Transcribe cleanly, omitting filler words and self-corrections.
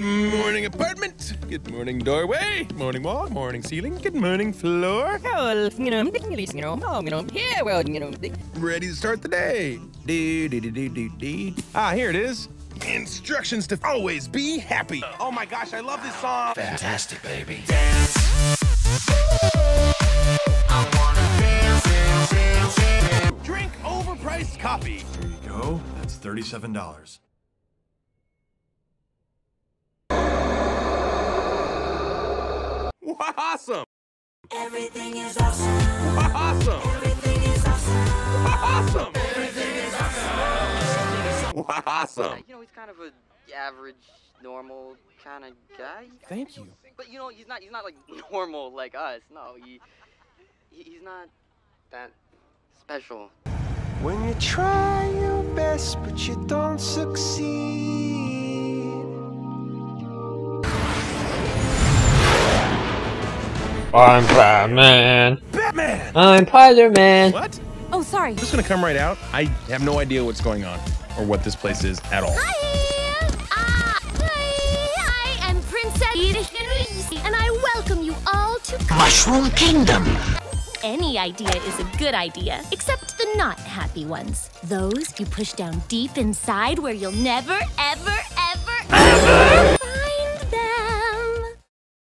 morning apartment. Good morning doorway. Morning wall. Morning ceiling. Good morning floor. Well, here, well, Ready to start the day. Ah, here it is. Instructions to always be happy. Oh my gosh, I love this song. Fantastic, baby. Dance. I wanna dance, dance, dance, dance. Drink overpriced coffee. There you go. That's $37. Awesome. Everything is awesome. Awesome. Everything is awesome. Awesome. Everything is awesome. Awesome. You know, he's kind of a average, normal kind of guy. Thank you. But you know, he's not like normal like us. No, he's not that special. When you try your best but you don't succeed. I'm Batman. Batman! I'm Spider-Man. What? Oh, sorry. I'm just gonna come right out. I have no idea what's going on or what this place is at all. Hi, I am Princess Edith, and I welcome you all to Mushroom Kingdom. Any idea is a good idea, except the not happy ones. Those you push down deep inside where you'll never, ever, ever, ever